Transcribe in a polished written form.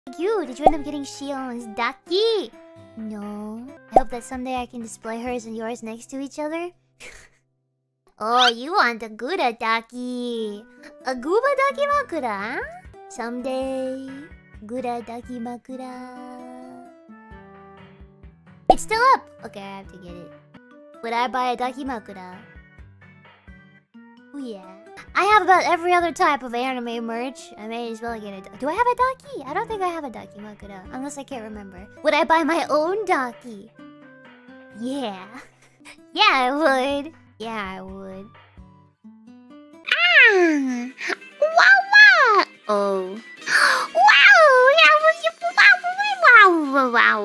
You, did you end up getting Shion's Daki? No. I hope that someday I can display hers and yours next to each other. Oh, you want a Gura Daki. A Guba Daki Makura, huh? Someday, Gura Daki Makura. It's still up! Okay, I have to get it. Would I buy a Daki Makura? Oh yeah. I have about every other type of anime merch. I may as well get it. Do I have a Daki? I don't think I have a Daki Makura. Unless I can't remember. Would I buy my own Daki? Yeah. Yeah, I would. Yeah, I would. Ah! Wow, wow! Oh. Wow! Wow! Wow! Wow!